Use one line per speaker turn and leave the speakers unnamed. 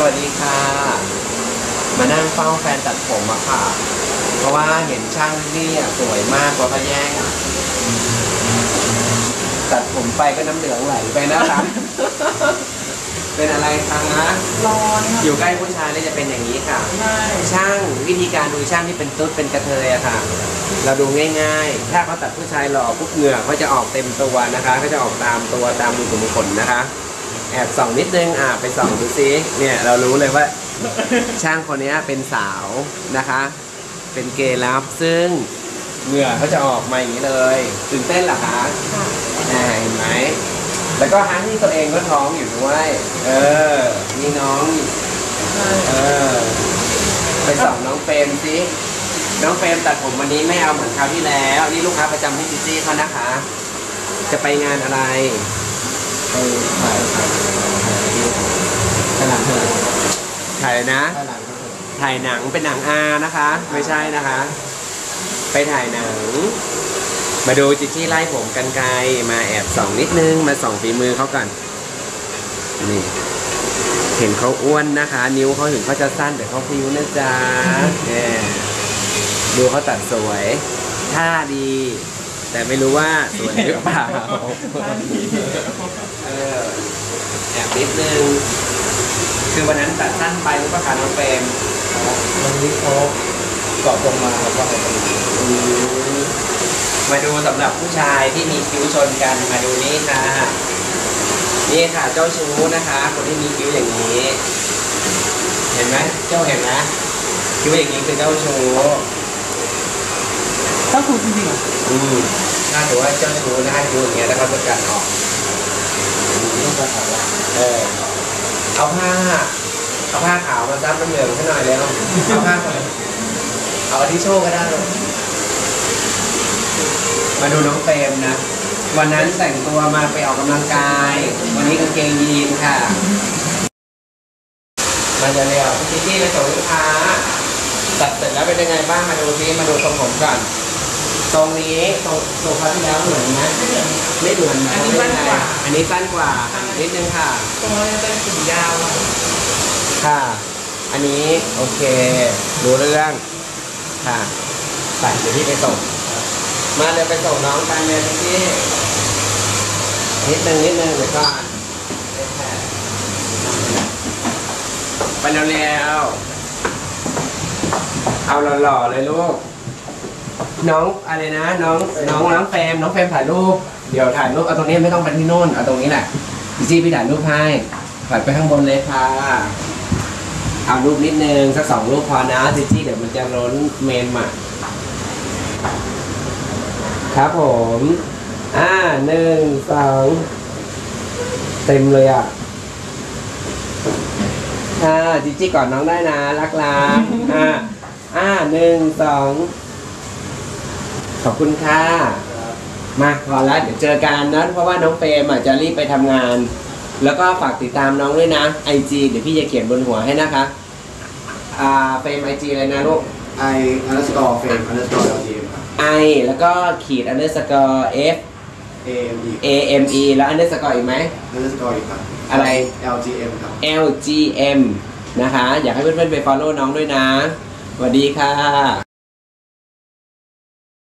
วัสดีค่ะมานั่งเฝ้าแฟนตัดผมอะค่ะเพราะว่าเห็นช่างที่นี่สวยมากกว่าเขาแย่งตัดผมไปก็น้ำเหลืองไหลไปนะคะ เป็นอะไรคะ
ร้อนค่ะ
อยู่ใกล้ผู้ชายนี่จะเป็นอย่างนี้ค่ะช่างวิธีการดูช่างที่เป็นตุ๊ดเป็นกระเทยอะค่ะเราดูง่ายๆถ้าเขาตัดผู้ชายหล่อปุ๊บเหงื่อเขาจะออกเต็มตัวนะคะเขาจะออกตามตัวตามรูขุมขนนะคะแอบส่องนิดนึงไปส่องดูซิเนี่ยเรารู้เลยว่าช่างคนนี้เป็นสาวนะคะเป็นเกย์ลับซึ่งเหงื่อเขาจะออกมาอย่างนี้เลยตื่นเต้นเหรอคะเห็นไหมแล้วก็ทั้งที่ตัวเองก็ท้องอยู่ด้วยนี่น้องไปส่องน้องเฟรมซิน้องเฟรมตัดผมวันนี้ไม่เอาเหมือนคราวที่แล้วนี่ลูกค้าประจำให้จิจี้เขานะคะจะไปงานอะไรไปถ่ายหนังถ่ายเลยนะถ่ายหนังเป็นหนังนะคะไม่ใช่นะคะไปถ่ายหนังมาดูจิจี้ไล่ผมกันไกลมาแอบส่องนิดนึงมาส่องฝีมือเขากันนี่เห็นเขาอ้วนนะคะนิ้วเขาถึงเขาจะสั้นแต่เขาพิ้วนะจ๊ะเนี่ยดูเขาตัดสวยท่าดีแต่ไม่รู้ว่าสวยหรือเปล่าแอบนิดนึงคือวันนั้นตัดสั้นไปหรือเปล่าคะน้องเฟรมวันนี้เขาเกาะตรงมาครับว่ามาดูสำหรับผู้ชายที่มีคิ้วชนกันมาดูนี่ค่ะนี่ค่ะเจ้าชู้นะคะคนที่มีคิ้วอย่างนี้เห็นไหมเจ้าเห็นไหมคิ้วอย่างนี้คือเจ้าชู้
เจ้าชู้จริงๆอ่ะ
น่าถือว่าเจ้าชู้หน้าคิ้วอย่างเงี้ยแล้วเขาจะกัดออกเอาผ้าขาวมาซับน้ำเหลืองให้หน่อยแล้วเอาผ้าเอาที่โชว์ก็ได้มาดูน้องเฟรมนะวันนั้นแต่งตัวมาไปออกกำลังกายวันนี้กางเกงยีนค่ะมาจะเร็วพี่จี้ไปส่งลูกค้าตัดเสร็จแล้วเป็นยังไงบ้างมาดูซิมาดูทรงผมก่อนตรงนี้ตรงคราวที่แล้วเหมือนไหมไม่เหมือนอันนี้สั้นกว่าอันนี้สั้นกว่านิดนึงค่ะ
ตรงนี้เป็นสียาว
ค่ะอันนี้โอเครู้เรื่องค่ะไปเดี๋ยวพี่ไปส่งมาเดี๋ยวไปส่งน้องกันเลยพี่นิดนึงเดี๋ยวก่อนไปเร็วๆเอาหล่อๆเลยลูกน้องอะไรนะน้องเฟรมถ่ายรูปเดี๋ยวถ่ายรูปเอาตรงนี้ไม่ต้องไปที่โน่นเอาตรงนี้แหละจี้พี่ถ่ายรูปให้ปัดไปข้างบนเลยค่ะเอารูปนิดนึงสัก2 รูปพอนะจี้เดี๋ยวมันจะล้นเมนมาครับผม1 2เต็มเลยจี้ก่อนน้องได้นะรัก1 2ขอบคุณค่ะมาพอแล้วเดี๋ยวเจอกันนะเพราะว่าน้องเฟรมจะรีบไปทำงานแล้วก็ฝากติดตามน้องด้วยนะ IG เดี๋ยวพี่จะเขียนบนหัวให้นะคะเฟรม IG อะไรนะลูก
I_frame_LGM ครับ
I แล้วก็ขีด _F AME แล้ว underscore อีกไหม
underscore อีกครับ
อะไร
LGM ครับ
LGM นะคะอยากให้เพื่อนๆไป follow น้องด้วยนะสวัสดีค่ะ